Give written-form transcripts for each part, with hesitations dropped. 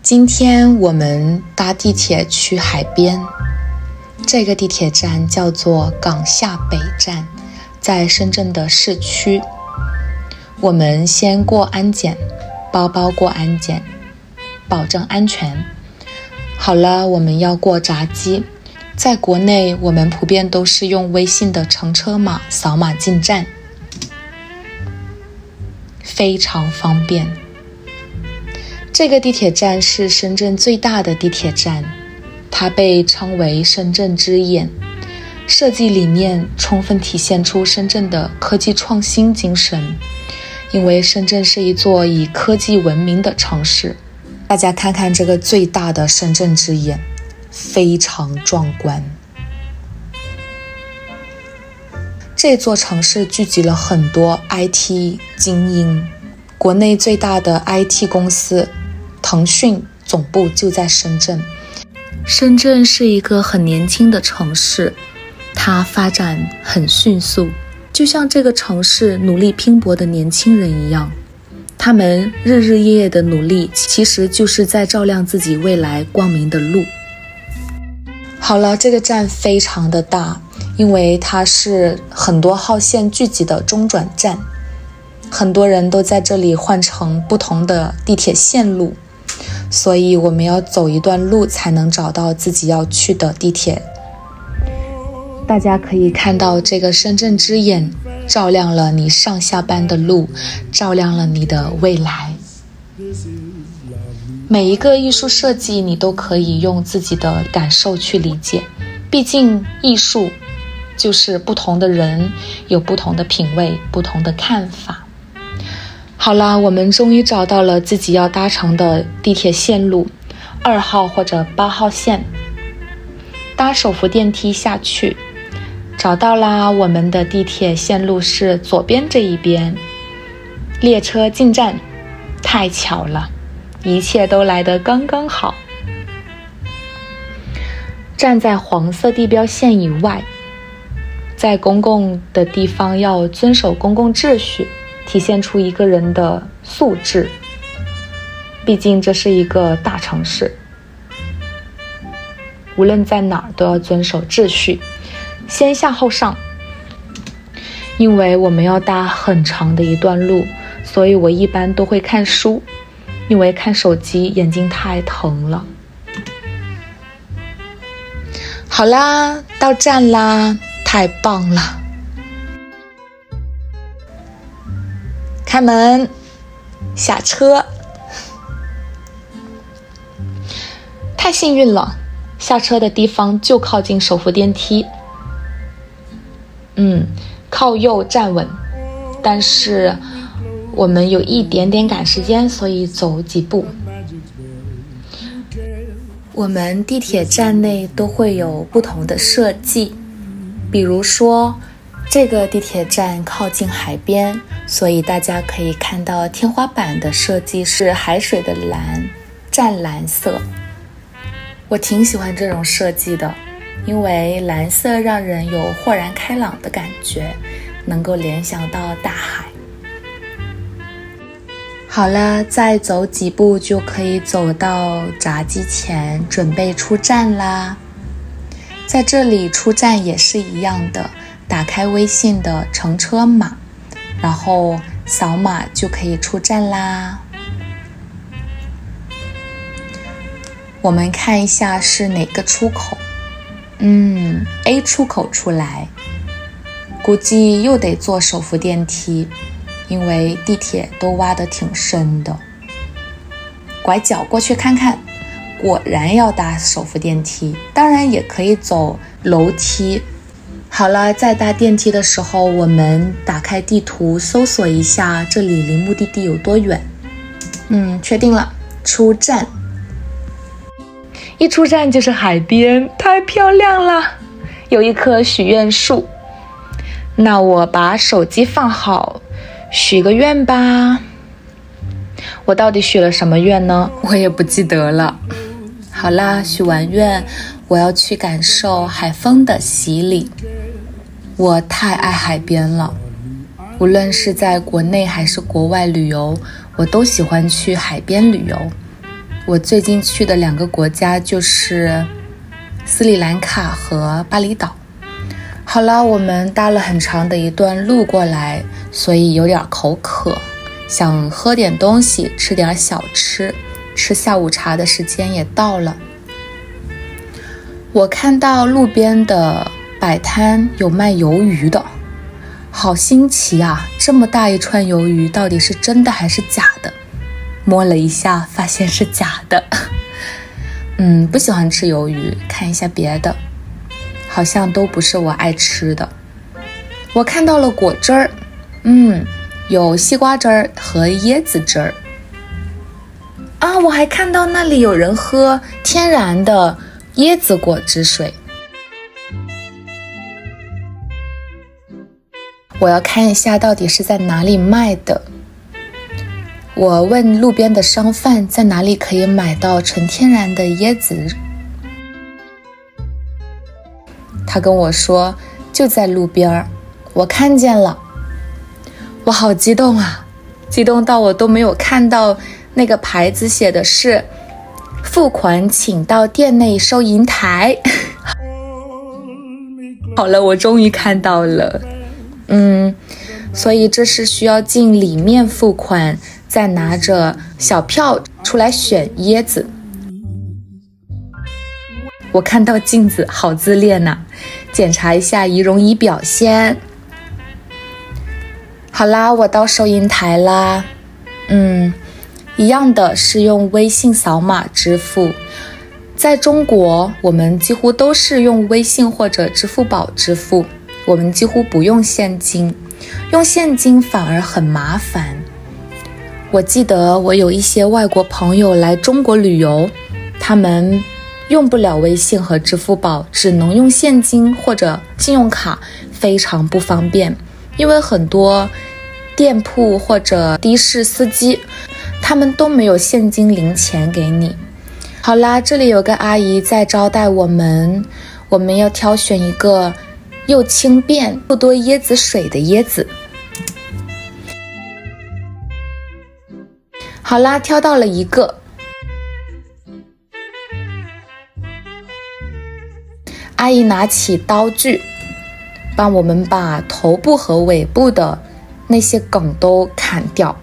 今天我们搭地铁去海边，这个地铁站叫做港下北站，在深圳的市区。我们先过安检，包包过安检，保证安全。好了，我们要过闸机。在国内，我们普遍都是用微信的乘车码扫码进站，非常方便。这个地铁站是深圳最大的地铁站，它被称为深圳之眼，设计理念充分体现出深圳的科技创新精神。因为深圳是一座以科技闻名的城市，大家看看这个最大的深圳之眼，非常壮观。这座城市聚集了很多 IT 精英，国内最大的 IT 公司腾讯总部就在深圳。深圳是一个很年轻的城市，它发展很迅速，就像这个城市努力拼搏的年轻人一样，他们日日夜夜的努力，其实就是在照亮自己未来光明的路。好了，这个站非常的大，因为它是很多号线聚集的中转站，很多人都在这里换乘不同的地铁线路，所以我们要走一段路才能找到自己要去的地铁。大家可以看到，这个深圳之眼照亮了你上下班的路，照亮了你的未来。每一个艺术设计你都可以用自己的感受去理解，毕竟艺术就是不同的人有不同的品味，不同的看法。好啦，我们终于找到了自己要搭乘的地铁线路，2号或者8号线，搭手扶电梯下去。找到啦，我们的地铁线路是左边这一边，列车进站，太巧了，一切都来得刚刚好。站在黄色地标线以外，在公共的地方要遵守公共秩序，体现出一个人的素质。毕竟这是一个大城市，无论在哪儿都要遵守秩序，先下后上。因为我们要搭很长的一段路，所以我一般都会看书，因为看手机眼睛太疼了。好啦，到站啦，太棒了！开门，下车。太幸运了，下车的地方就靠近手扶电梯。靠右站稳，但是我们有一点点赶时间，所以走几步。我们地铁站内都会有不同的设计，比如说这个地铁站靠近海边，所以大家可以看到天花板的设计是海水的蓝，湛蓝色。我挺喜欢这种设计的，因为蓝色让人有豁然开朗的感觉，能够联想到大海。好了，再走几步就可以走到闸机前，准备出站啦。在这里出站也是一样的，打开微信的乘车码，然后扫码就可以出站啦。我们看一下是哪个出口。A 出口出来，估计又得坐手扶电梯，因为地铁都挖得挺深的。拐角过去看看，果然要搭手扶电梯，当然也可以走楼梯。好了，在搭电梯的时候，我们打开地图搜索一下这里离目的地有多远。确定了，出站。一出站就是海边，太漂亮了，有一棵许愿树。那我把手机放好，许个愿吧。我到底许了什么愿呢？我也不记得了。好啦，许完愿，我要去感受海风的洗礼。我太爱海边了，无论是在国内还是国外旅游，我都喜欢去海边旅游。 我最近去的2个国家就是斯里兰卡和巴厘岛。好了，我们搭了很长的一段路过来，所以有点口渴，想喝点东西，吃点小吃，吃下午茶的时间也到了。我看到路边的摆摊有卖鱿鱼的，好新奇啊，这么大一串鱿鱼到底是真的还是假的？摸了一下发现是假的。不喜欢吃鱿鱼，看一下别的，好像都不是我爱吃的。我看到了果汁儿，有西瓜汁儿和椰子汁儿。我还看到那里有人喝天然的椰子果汁水。我要看一下到底是在哪里卖的。我问路边的商贩在哪里可以买到纯天然的椰子，他跟我说就在路边，我看见了。我好激动啊，激动到我都没有看到那个牌子写的是付款请到店内收银台。好了，我终于看到了。所以这是需要进里面付款，再拿着小票出来选椰子。我看到镜子好自恋呐，检查一下仪容仪表先。好啦，我到收银台啦。一样的是用微信扫码支付。在中国，我们几乎都是用微信或者支付宝支付，我们几乎不用现金，用现金反而很麻烦。我记得我有一些外国朋友来中国旅游，他们用不了微信和支付宝，只能用现金或者信用卡，非常不方便。因为很多店铺或者的士司机，他们都没有现金零钱给你。好啦，这里有个阿姨在招待我们，我们要挑选一个又轻便又多椰子水的椰子。好啦，挑到了一个。阿姨拿起刀具，帮我们把头部和尾部的那些梗都砍掉，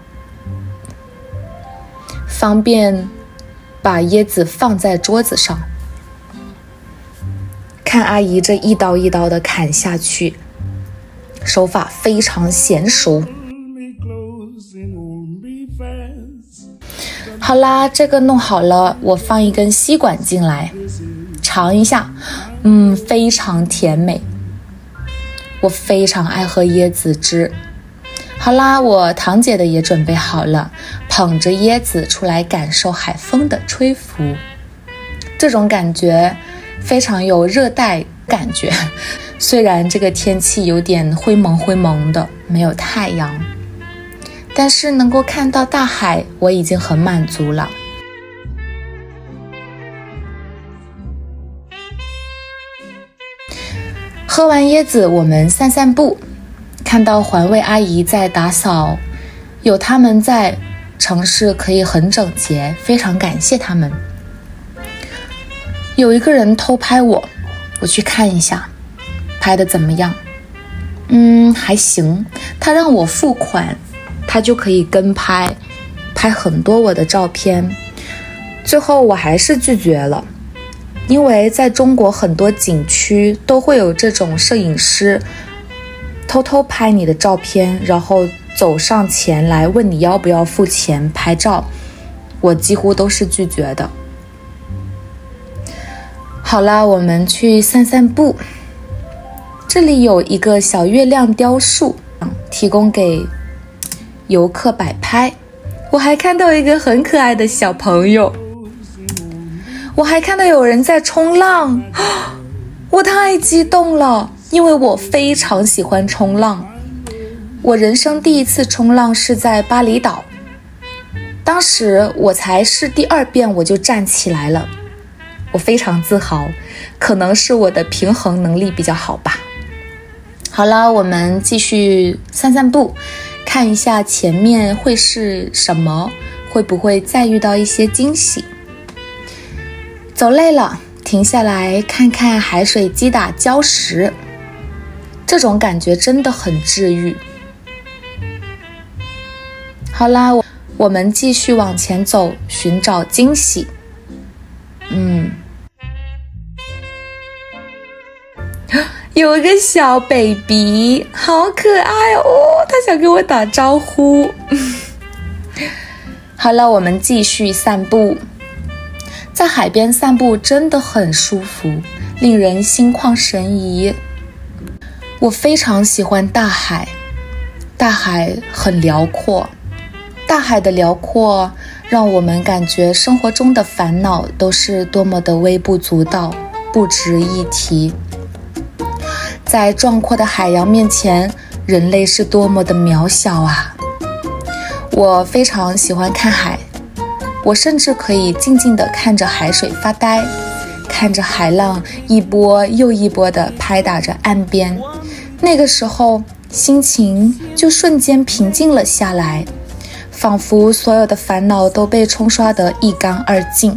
方便把椰子放在桌子上。看阿姨这一刀一刀的砍下去，手法非常娴熟。好啦，这个弄好了，我放一根吸管进来，尝一下，非常甜美。我非常爱喝椰子汁。好啦，我堂姐的也准备好了，捧着椰子出来感受海风的吹拂，这种感觉非常有热带感觉。虽然这个天气有点灰蒙灰蒙的，没有太阳，但是能够看到大海，我已经很满足了。喝完椰子，我们散散步，看到环卫阿姨在打扫，有他们在，城市可以很整洁，非常感谢他们。有一个人偷拍我，我去看一下，拍的怎么样？还行。他让我付款，他就可以跟拍，拍很多我的照片。最后我还是拒绝了，因为在中国很多景区都会有这种摄影师偷偷拍你的照片，然后走上前来问你要不要付钱拍照，我几乎都是拒绝的。好啦，我们去散散步。这里有一个小月亮雕塑，提供给游客摆拍。我还看到一个很可爱的小朋友，我还看到有人在冲浪，我太激动了，因为我非常喜欢冲浪。我人生第一次冲浪是在巴厘岛，当时我才是第2遍我就站起来了，我非常自豪，可能是我的平衡能力比较好吧。好了，我们继续散散步，看一下前面会是什么，会不会再遇到一些惊喜。 走累了，停下来看看海水击打礁石，这种感觉真的很治愈。好啦，我们继续往前走，寻找惊喜。有个小 baby， 好可爱哦，他想跟我打招呼。好了，我们继续散步。在海边散步真的很舒服，令人心旷神怡。我非常喜欢大海，大海很辽阔，大海的辽阔让我们感觉生活中的烦恼都是多么的微不足道，不值一提。在壮阔的海洋面前，人类是多么的渺小啊！我非常喜欢看海，我甚至可以静静地看着海水发呆，看着海浪一波又一波地拍打着岸边，那个时候心情就瞬间平静了下来，仿佛所有的烦恼都被冲刷得一干二净。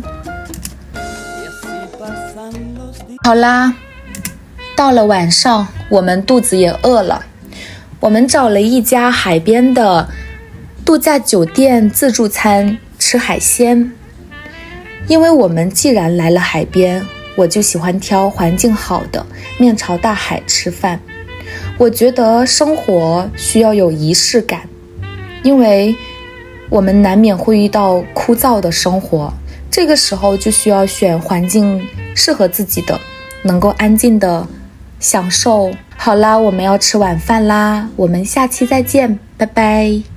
好啦，到了晚上，我们肚子也饿了，我们找了一家海边的度假酒店自助餐吃海鲜。因为我们既然来了海边，我就喜欢挑环境好的，面朝大海吃饭。我觉得生活需要有仪式感，因为我们难免会遇到枯燥的生活，这个时候就需要选环境适合自己的，能够安静的享受。好啦，我们要吃晚饭啦，我们下期再见，拜拜。